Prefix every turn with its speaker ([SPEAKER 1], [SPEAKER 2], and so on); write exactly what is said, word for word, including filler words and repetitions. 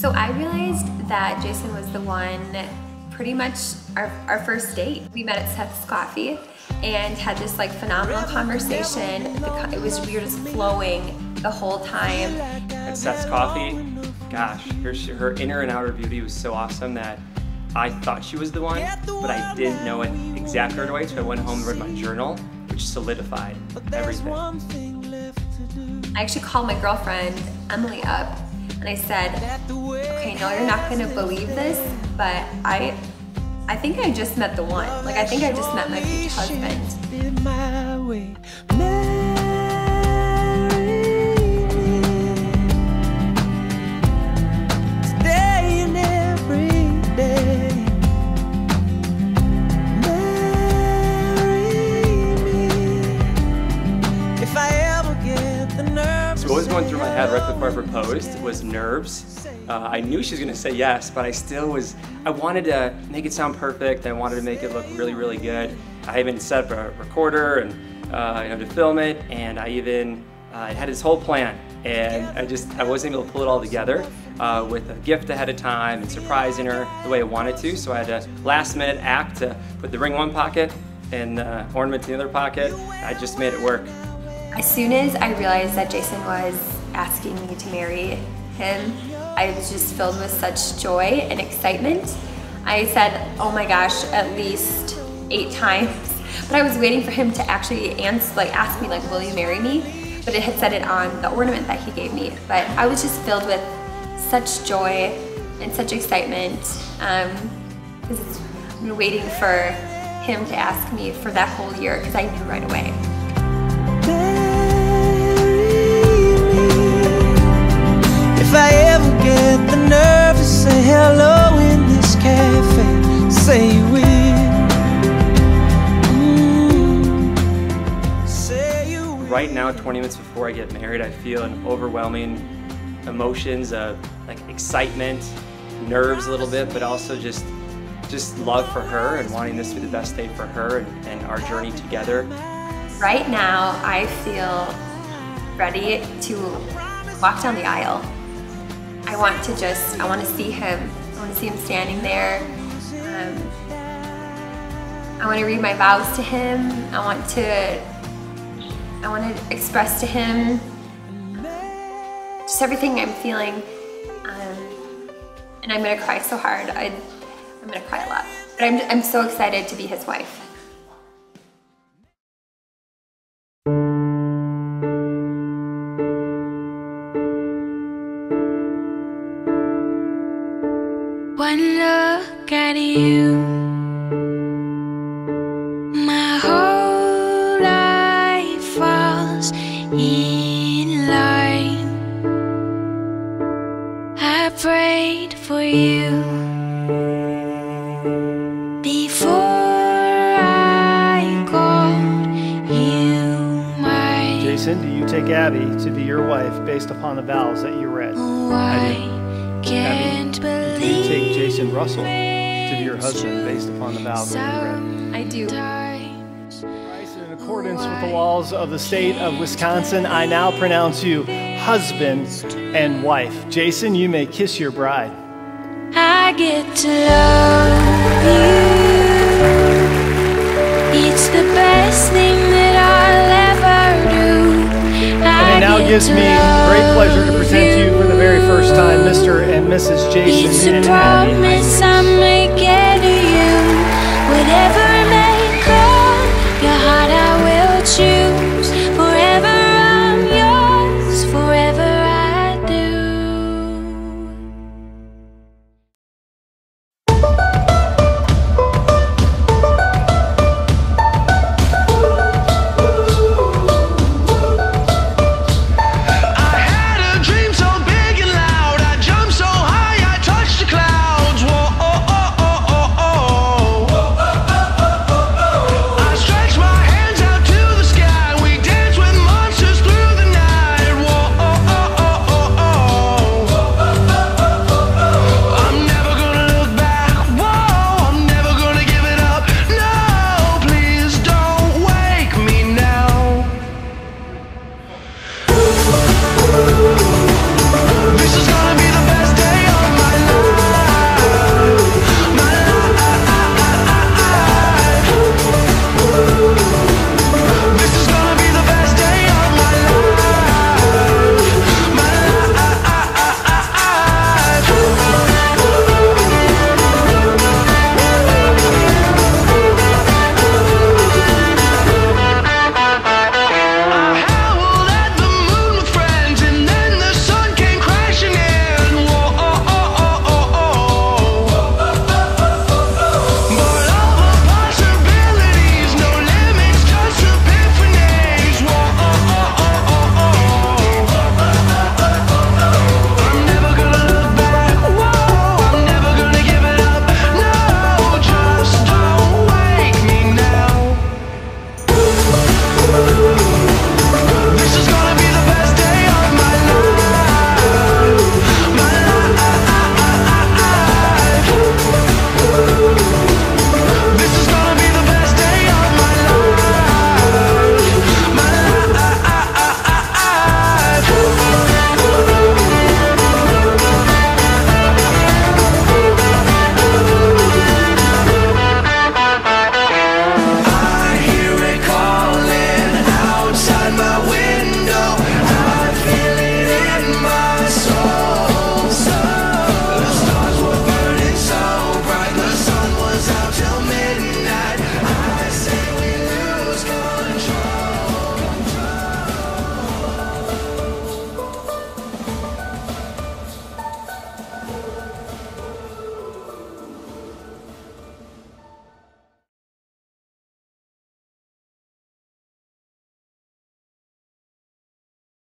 [SPEAKER 1] So I realized that Jason was the one pretty much our, our first date. We met at Seth's Coffee and had this like phenomenal conversation. It was, we were just flowing the whole time.
[SPEAKER 2] At Seth's Coffee, gosh, her, her inner and outer beauty was so awesome that I thought she was the one, but I didn't know it exactly right away, so I went home and read my journal, which solidified everything.
[SPEAKER 1] I actually called my girlfriend, Emily, up, and I said, okay, no, you're not gonna believe this, but I I think I just met the one. Like, I think I just met my future husband.
[SPEAKER 2] So what was going through my head right before I proposed was nerves. Uh, I knew she was going to say yes, but I still was, I wanted to make it sound perfect. I wanted to make it look really, really good. I even set up a recorder and uh, you know, to film it, and I even uh, had this whole plan, and I just, I wasn't able to pull it all together uh, with a gift ahead of time and surprising her the way I wanted to, so I had a last minute act to put the ring in one pocket and uh, ornament in the other pocket. I just made it work.
[SPEAKER 1] As soon as I realized that Jason was asking me to marry him, I was just filled with such joy and excitement. I said, oh my gosh, at least eight times. But I was waiting for him to actually answer, like ask me, like, will you marry me? But it had said it on the ornament that he gave me. But I was just filled with such joy and such excitement because um, I've been waiting for him to ask me for that whole year because I knew right away.
[SPEAKER 3] If I ever get the nerve to say hello in this cafe, say you will. Mm, say you will.
[SPEAKER 2] Right now, twenty minutes before I get married, I feel an overwhelming emotions of like excitement, nerves a little bit, but also just just love for her and wanting this to be the best day for her and, and our journey together.
[SPEAKER 1] Right now, I feel ready to walk down the aisle. I want to just, I want to see him. I want to see him standing there. Um, I want to read my vows to him. I want to, I want to express to him just everything I'm feeling. Um, and I'm going to cry so hard. I, I'm going to cry a lot. But I'm, I'm so excited to be his wife.
[SPEAKER 4] One look at you, my whole life falls in line. I prayed for you before I called you mine.
[SPEAKER 5] Jason, do you take Abby to be your wife based upon the vows that you read?
[SPEAKER 4] Oh, I do. Can't
[SPEAKER 5] Abby, do you take Jason Russell to be your husband based upon the vows that you read?
[SPEAKER 1] I do.
[SPEAKER 5] In accordance with the laws of the state of Wisconsin, I now pronounce you husband and wife. Jason, you may kiss your bride.
[SPEAKER 4] I get to love you. It's the best thing that I'll ever do. I
[SPEAKER 5] And it now gives me great pleasure to present to you for the very first time Mister and Missus Jason
[SPEAKER 4] It's a
[SPEAKER 5] and
[SPEAKER 4] promise I made.